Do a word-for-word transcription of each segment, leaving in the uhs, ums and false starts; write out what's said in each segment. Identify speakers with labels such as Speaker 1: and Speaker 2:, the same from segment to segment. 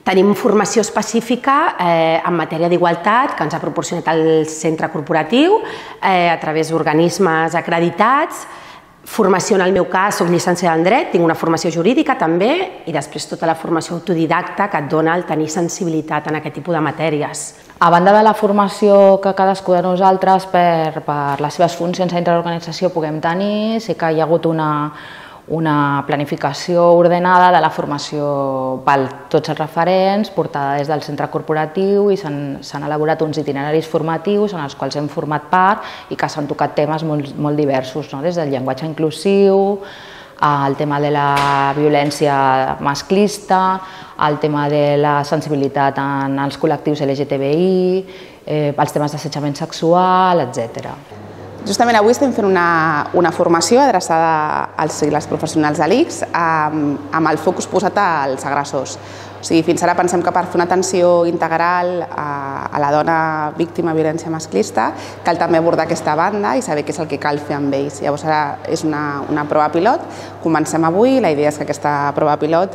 Speaker 1: Tenim formació específica eh, en matèria d'igualtat que ens ha proporcionat el centre corporatiu eh, a través d'organismes acreditats. Formació, en el meu cas, soc llicenciada en Dret, tinc una formació jurídica també i després tota la formació autodidacta que et dona el tenir sensibilitat en aquest tipus de matèries.
Speaker 2: A banda de la formació que cadascú de nosaltres per, per les seves funcions dintre de l'organització puguem tenir, sí que hi ha hagut una, una planificació ordenada de la formació per tots els referents portada des del centre corporatiu i s'han elaborat uns itineraris formatius en els quals hem format part i que s'han tocat temes molt, molt diversos, no? Des del llenguatge inclusiu, el tema de la violència masclista, el tema de la sensibilitat en els col·lectius L G T B I, eh, els temes d'assetjament sexual, etcètera.
Speaker 3: Justament avui estem fent una, una formació adreçada als i les professionals de l'I C S amb, amb el focus posat als agressors. O sigui, fins ara pensem que per fer una atenció integral a, a la dona víctima de violència masclista cal també abordar aquesta banda i saber què és el que cal fer amb ells. Llavors ara és una, una prova pilot, comencem avui, la idea és que aquesta prova pilot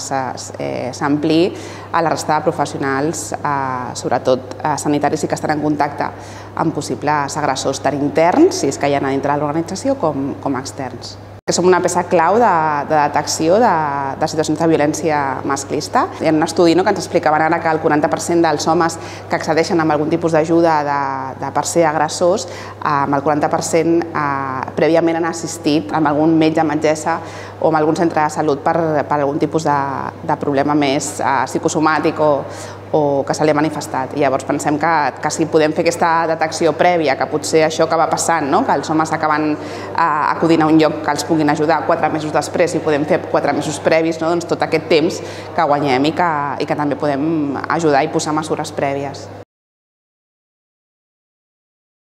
Speaker 3: eh, s'ampliï a la resta de professionals, eh, sobretot eh, sanitaris i que estan en contacte amb possibles agressors tant interns, si és que hi ha dintre de l'organització, com, com externs. Que som una peça clau de, de detecció de, de situacions de violència masclista. Hi ha un estudi no, que ens explicaven ara que el quaranta per cent dels homes que accedeixen amb algun tipus d'ajuda de, de per ser agressors, amb el quaranta per cent eh, prèviament han assistit amb algun metge, metgessa o amb algun centre de salut per, per algun tipus de, de problema més eh, psicosomàtic o, o que se li ha manifestat. I llavors pensem que, que si podem fer aquesta detecció prèvia, que potser això acaba passant, no? Que els homes acaben eh, acudint a un lloc que els puguin ajudar quatre mesos després i podem fer quatre mesos previs, no? Doncs tot aquest temps que guanyem i que, i que també podem ajudar i posar mesures prèvies.